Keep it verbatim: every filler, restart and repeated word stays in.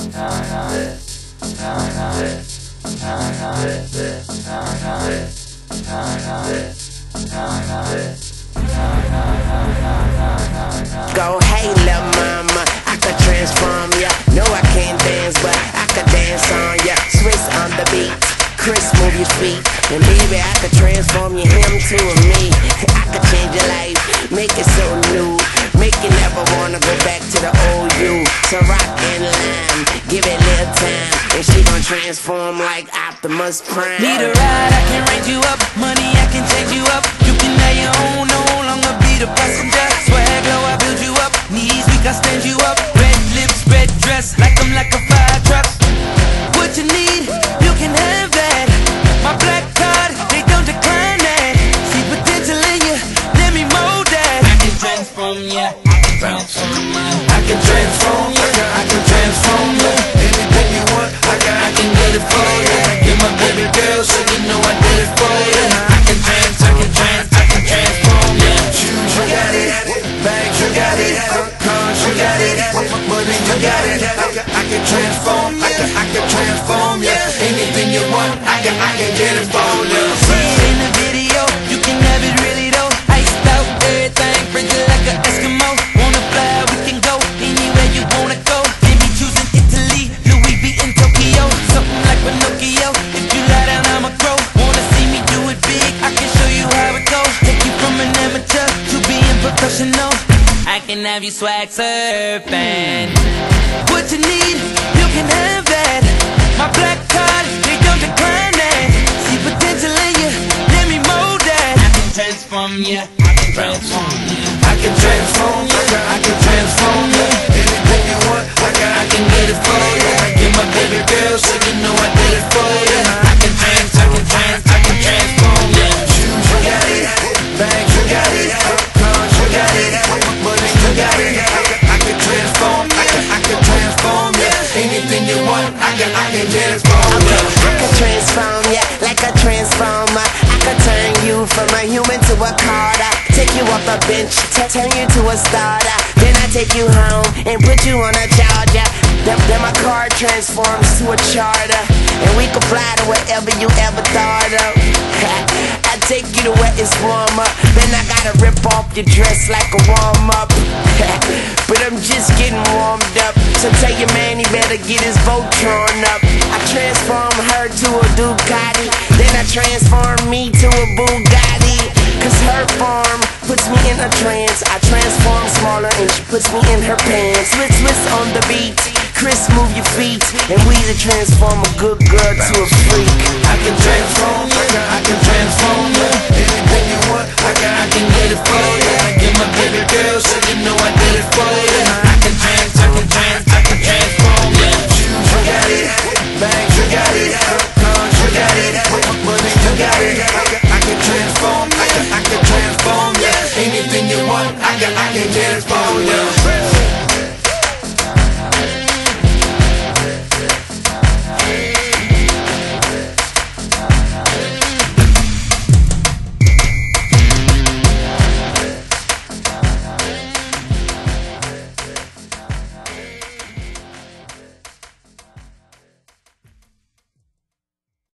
Go, hey, lil' mama, I could transform ya. No, I can't dance, but I could dance on ya. Swiss on the beat, Chris, move your feet. And baby, I could transform you, him to a me. I could change your life, make it so new. Make you never wanna go back to the old you. So rock and lime, give it a little time, and she gon' transform like Optimus Prime. Need a ride, I can raise you up. Money, I can change you up. You can have your own, no longer be the passenger. Swag low, I build you up. Knees weak, I stand you up. Red lips, red dress, like I'm like a fire truck. What you need, you can have that. My black card, they don't decline that. See potential in you, let me mold that. I can transform ya, I can transform ya. I can transform ya, I can transform ya. Anything you want, I can, I can get it for ya. You're my baby girl, so you know I did it for ya. I can trans, I can trans, I can transform ya. Shoes, you got it. Bags, you got it. Cars, you got it. Money, you got it. I can, I can transform ya, I can, I can transform ya. Anything you want, I can, I can get it for ya. See it in the video, you can have it really though. Iced out, everything, frigid like an Eskimo. Wanna fly, we can go anywhere you wanna go. They be choosing Italy, Louis V in Tokyo. Something like Pinocchio, if you lie down I'ma grow. Wanna see me do it big, I can show you how it goes. Take you from an amateur to being professional. I can have you swag surfing. What you need, you can have that. My black card, they don't decline that. See potential in you, let me mold that. I can transform ya, I can transform ya. I can transform ya, I can transform ya. Anything you want, I can, I can get it for ya. You're my baby girl, so you know I did it for ya. I can trans, I can trans, I can transform ya. Shoes, you got it. Bags, you got it. Cars, you got it. Money, you got it. I can, I can transform, I can, I can transform ya. Anything you want, I can, I can get it for ya. I could transform ya like a transformer. I could turn you from a human to a Carter. Take you off the bench, turn you to a starter. Then I take you home and put you on a charger. Then, then my car transforms to a charter, and we can fly to wherever you ever thought of. I take you to where it's warmer. Then I gotta rip off your dress like a warm up. But I'm just getting warmed up, so tell your man he better get his Voltron up. I transform her to a Ducati, then I transform me to a Bugatti. Cause her form puts me in a trance. I transform smaller and she puts me in her pants. Swiss, Swiss on the beat, Chris, move your feet, and we to transform a good girl to a freak. I can transform ya, I can transform ya. Anything you want, I can, I can get it for ya. You're my baby girl, so you know I did it for ya. I can trans, I can trans, I can transform ya. Shoes, you got it. Bags, you got it. Cars, you got it. Money, you got it. I can, I can transform, I can, I can transform ya. Anything you want, I can, I can get it for ya.